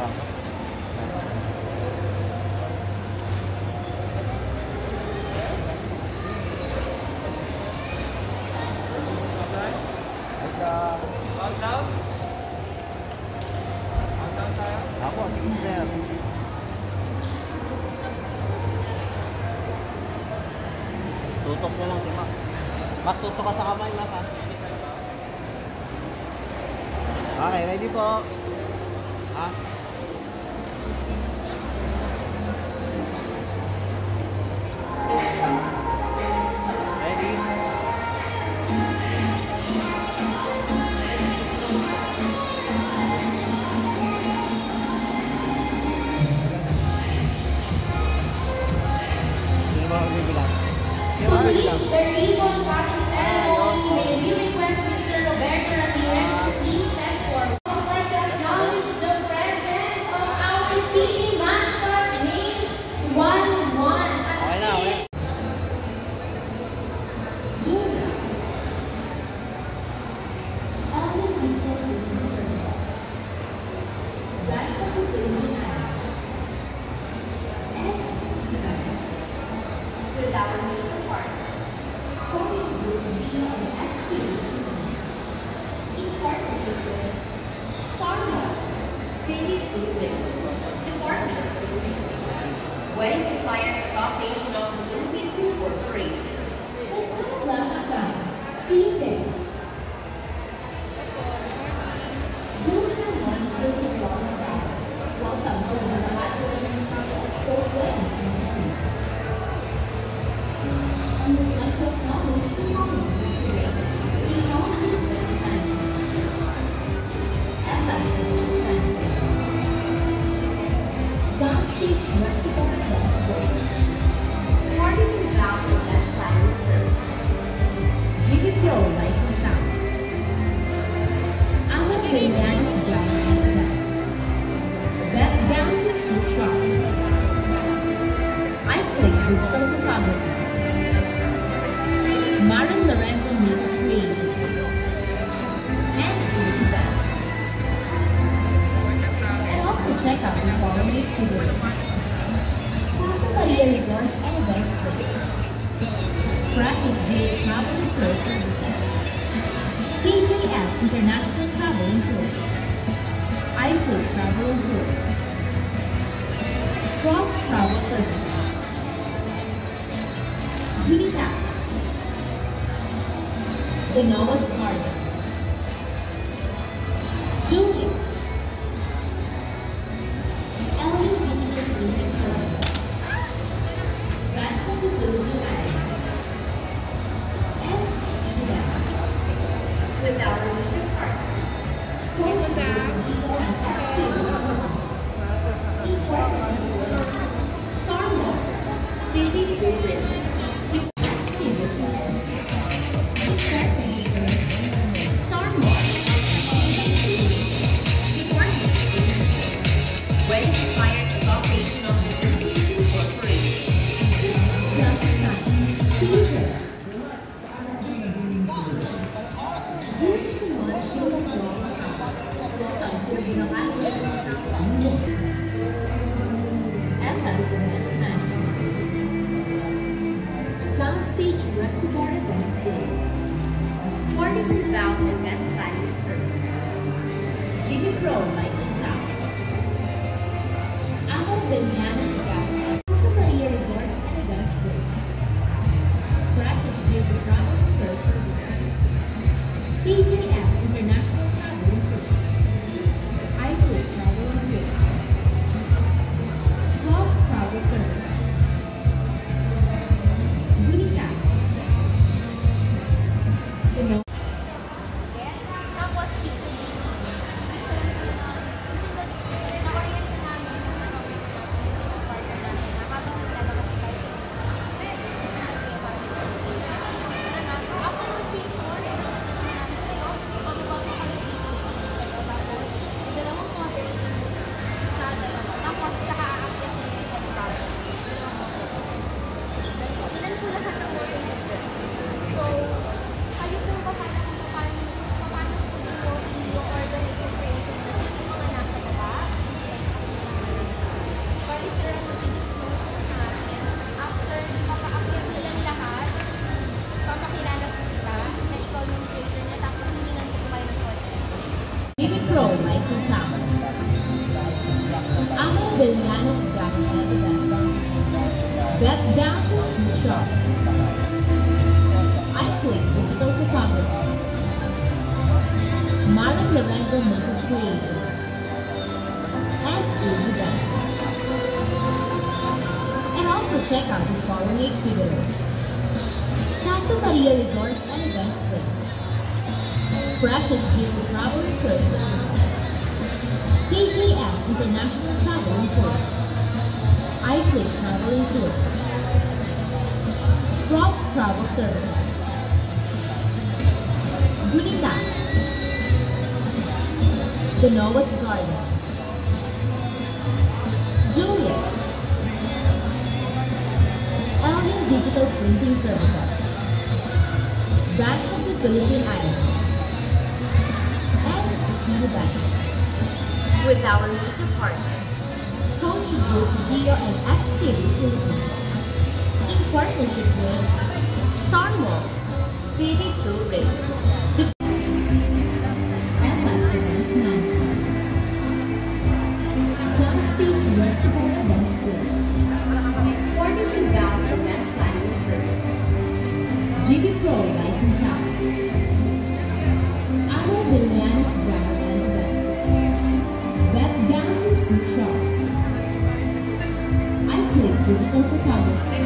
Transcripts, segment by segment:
Ako, sir. Tutok na lang si Mac. Mac, tutok ka sa kamay, Mac, ha? Okay, ready po. Ha? Ready? Sino ba magbibilang? Sino ba magbibilang? The ribbon cutting ceremony, may we request Mr. Roberto Ramirez to please step forward. I would like to acknowledge the presence of our city mascot named 1-1 as Okay na, okay. Junior. Elemental Building Services. Bank of the Philippine Islands. With our major partners, Coaching Boost Media and Activities, in partnership with Starbuck, City Tourism, Department of Tourism, Wedding Suppliers Association of the Philippines Incorporated. Let's have a glass of time. See you there. Join us on Philippine Global Travels. Welcome to the Manhattan Expo 2022. We would like to acknowledge the following visitors in honor of this event. SS Management, Soundstage Restaurant and Sports, Parties and Vows Event Planning Services, Jimmy Flow Lights and Sounds, Ama Brilliant's Gown and Event, Beth Gowns and Suit Shops, I Click Digital Photography, Maren Lorenzo Makeup Creations, and Elizabeth. And also check out this following exhibitors: Casa Maria Resorts and Events Place, Practice J Travel and Tour Services, KJS International Travel and Tours, iFlow Travel and Tours, Cross Travel Services, Unitap, the Noah's Garden, Julia, Element Regional Cleaning Services, Bank of the Philippine Islands, and CDF. With our major partners, Coach Media and Activities, in partnership with Starbuck, City Tourism, Wedding Suppliers Association of the Philippines Incorporated. See you there. During the Simon Human Global Travels, welcome to the Manhattan School. SS Event Management, Soundstage Restaurant Events Place, Parties and Vows Event Planning Services, Jimmy Pro Lights and Sounds, Ama Brilliant's Gown and Casa Maria Resorts and Events Place, Practice Jimmy Travel and Tour Services, KJS International Travel and Tours, iFlow Travel and Tours, Golf Travel Services, Unitap, the No. Yes, tapos picture. Lorenzo Makeup Creations, and Easy Bank. And also check out these following exhibitors: Casa Maria Resorts and Events Place, Precious Jewel Travel and Tour Services, KJS International Travel and Tours, iFlip Travel and Tours, Prof Travel Services, Gunita, The Noah's Garden, Juliet, Alien Digital Printing Services, Bank of the Philippine Islands, and Citibank. With our major partners, Coach Bruce Gio and XTV Philippines, in partnership with Star Mall, City Tourism, SS Event Management, Sunstage Restaurant Events Place, Fortis and Vows Event Planning Services, GB Pro Lights and Sounds, Amo Villanes Gown and Event, Vet Gowns and Suit Shops, iClick Digital Photography,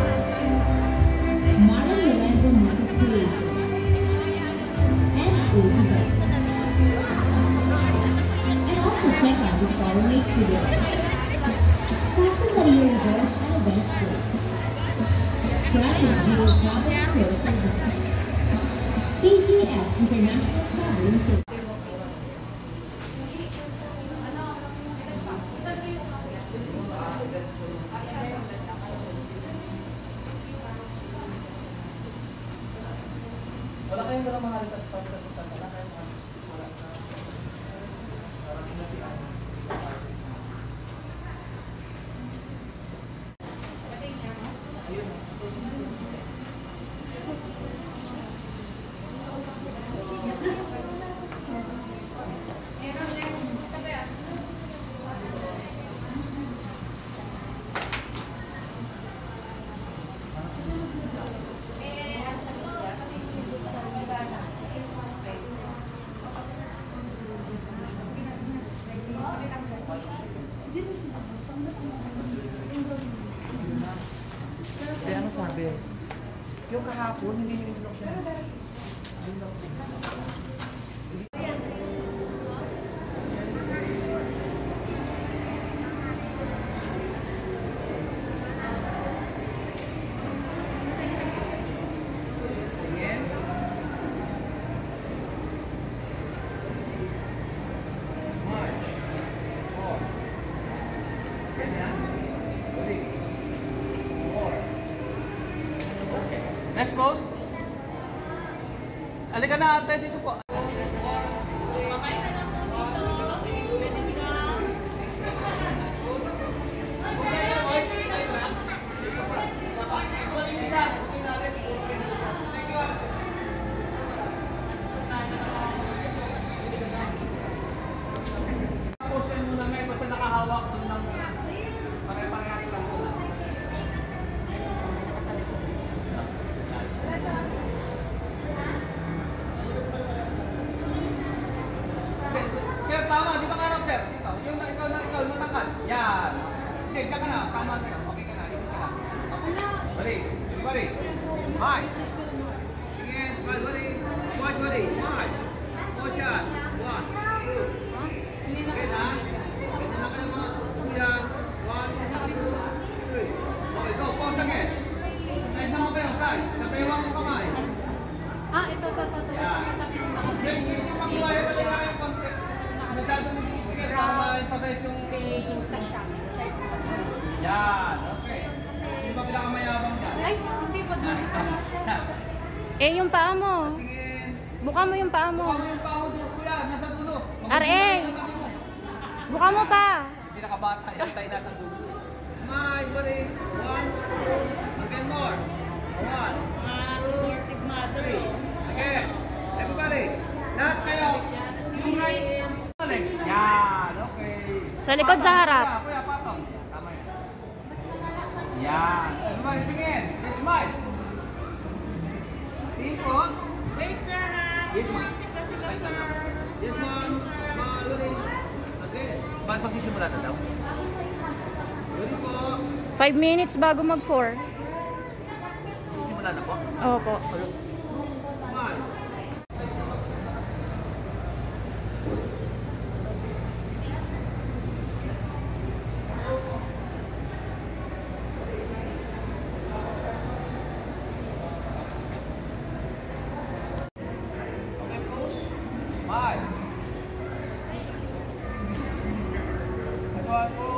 Mara Lorenzo Makeup Creations, and Easy Bank. And also check out these following exhibitors: Casa Maria Resorts and Events Place, Precious Jewel Travel and Tour Services, KJS International Travel and Tour. Wala kayong mga mahalitas pa sa wala kayong mga wala ka. Parang inasihan. Artist na. Ayun. So, kaya ano sabi? Yung kahapon, hindi nyo in-block siya. Next pose. Halika na ate, dito po. Posten muna ngayon basta nakahawak doon lang muna. Pare-parehas lang muna. Sir, tama. Di ba karap, sir? Dito. Yung ikaw, matangkad. Yan. Okay, diyan ka na. Tama sa'yo. Okay ka na. Isa lang. Balik. Balik. Smile. Tingin. Smile. Balik. Watch, balik. Smile. 4 shots. 1, 2. Okay na? Ganyan na kayo mga kuya. 1, 2, 3. Okay, go. Pause again. Side naman kayo. Side. Sa bewang mo kamay. Ito. Yan. Yung pag-iwaya pa rin kayo konti. Masyadong bigay para ma-emphasize yung yan, okay. Yung magkakamayabang dyan. Ay, hindi pa doon. Yung paa mo. Tingin. Buka mo yung paa mo. Buka mo yung paa mo doon, kuya. Nasa dulo. RA. Buka mo pa. Hindi nakabata. Yan tayo nasa dulo. Smile, buddy. 1, again more. 1, 2, 3. Again. Everybody. Lahat kayo. Yung right. Legs. Yan, okay. Sa likod, sa harap. Kuya, patong. Tama yan. Yan. Everybody, tingin. Okay, smile. Tingin po. Wait, sir, ha? Yes, ma'am. Yes, ma'am. Magsisimula na daw. Ready po. 5 minutes bago mag-4. Simula na po. Opo. Smile. Okay, pose. Smile. Next one, pose.